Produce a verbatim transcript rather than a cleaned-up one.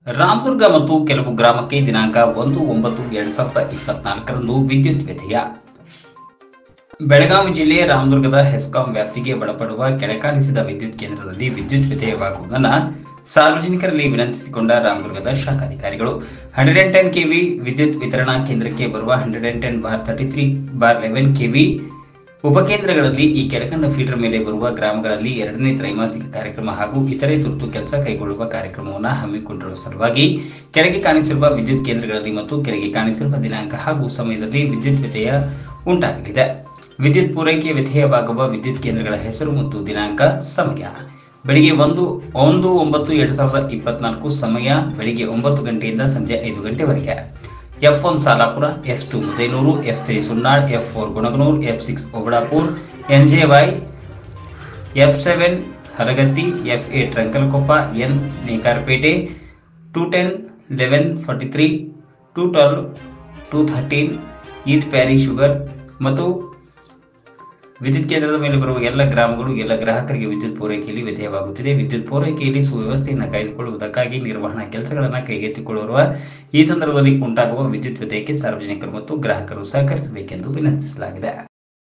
ರಾಮದುರ್ಗ ಮತ್ತು ಕೆಲವು ಗ್ರಾಮಕ್ಕೆ ದಿನಾಂಕ ಒಂದು ಒಂಬತ್ತು ಎರಡ್ ಸಾವಿರದ ಇಪ್ಪತ್ನಾಲ್ಕರಂದು ವಿದ್ಯುತ್ ವ್ಯತ್ಯಯ. ಬೆಳಗಾವಿ ಜಿಲ್ಲೆ ರಾಮದುರ್ಗದ ಹೆಸ್ಕಾಂ ವ್ಯಾಪ್ತಿಗೆ ಒಳಪಡುವ ಕೆಳಕಾಣಿಸಿದ ವಿದ್ಯುತ್ ಕೇಂದ್ರದಲ್ಲಿ ವಿದ್ಯುತ್ ವ್ಯತ್ಯಯವಾಗುವುದನ್ನು ಸಾರ್ವಜನಿಕರಲ್ಲಿ ವಿನಂತಿಸಿಕೊಂಡ ರಾಮದುರ್ಗದ ಶಾಖಾಧಿಕಾರಿಗಳು ಹಂಡ್ರೆಡ್ ಅಂಡ್ ಟೆನ್ ಕೆವಿ ವಿದ್ಯುತ್ ವಿತರಣಾ ಕೇಂದ್ರಕ್ಕೆ ಬರುವ hundred and ten bar thirty three bar eleven KV ಉಪಕೇಂದ್ರಗಳಲ್ಲಿ ಈ ಕೆಳಕಂಡ ಫೀಡರ್ ಮೇಲೆ ಬರುವ ಗ್ರಾಮಗಳಲ್ಲಿ ಎರಡನೇ ತ್ರೈಮಾಸಿಕ ಕಾರ್ಯಕ್ರಮ ಹಾಗೂ ಇತರೆ ತುರ್ತು ಕೆಲಸ ಕೈಗೊಳ್ಳುವ ಕಾರ್ಯಕ್ರಮವನ್ನು ಹಮ್ಮಿಕೊಂಡಿರುವ ಸಲುವಾಗಿ ಕೆಳಗೆ ಕಾಣಿಸಿರುವ ವಿದ್ಯುತ್ ಕೇಂದ್ರಗಳಲ್ಲಿ ಮತ್ತು ಕೆಳಗೆ ಕಾಣಿಸಿರುವ ದಿನಾಂಕ ಹಾಗೂ ಸಮಯದಲ್ಲಿ ವಿದ್ಯುತ್ ವ್ಯತ್ಯಯ ಉಂಟಾಗಲಿದೆ. ವಿದ್ಯುತ್ ಪೂರೈಕೆ ವ್ಯತ್ಯಯವಾಗುವ ವಿದ್ಯುತ್ ಕೇಂದ್ರಗಳ ಹೆಸರು ಮತ್ತು ದಿನಾಂಕ, ಸಮಯ ಬೆಳಿಗ್ಗೆ ಒಂದು ಒಂದು ಒಂಬತ್ತು ಎರಡ್ ಸಾವಿರದ ಇಪ್ಪತ್ನಾಲ್ಕು, ಸಮಯ ಬೆಳಿಗ್ಗೆ ಒಂಬತ್ತು ಗಂಟೆಯಿಂದ ಸಂಜೆ ಐದು ಗಂಟೆವರೆಗೆ. F one Salapura, F two Mudenuru, F three Sunnal, F four Gunaganur, F six Obalapur, N J Y, F seven Halagatti, F eight Rankalakoppa, N Nekarapete, two ten eleven forty three, two twelve two thirteen EID Parry sugar ಮತ್ತು ವಿದ್ಯುತ್ ಕೇಂದ್ರದ ಮೇಲೆ ಬರುವ ಎಲ್ಲ ಗ್ರಾಮಗಳು ಎಲ್ಲ ಗ್ರಾಹಕರಿಗೆ ವಿದ್ಯುತ್ ಪೂರೈಕೆಯಲ್ಲಿ ವ್ಯತ್ಯಯವಾಗುತ್ತಿದೆ. ವಿದ್ಯುತ್ ಪೂರೈಕೆಯಲ್ಲಿ ಸುವ್ಯವಸ್ಥೆಯನ್ನು ಕಾಯ್ದುಕೊಳ್ಳುವುದಕ್ಕಾಗಿ ನಿರ್ವಹಣಾ ಕೆಲಸಗಳನ್ನು ಕೈಗೆತ್ತಿಕೊಳ್ಳುವ ಈ ಸಂದರ್ಭದಲ್ಲಿ ಉಂಟಾಗುವ ವಿದ್ಯುತ್ ವ್ಯತ್ಯಯಕ್ಕೆ ಸಾರ್ವಜನಿಕರು ಮತ್ತು ಗ್ರಾಹಕರು ಸಹಕರಿಸಬೇಕೆಂದು ವಿನಂತಿಸಲಾಗಿದೆ.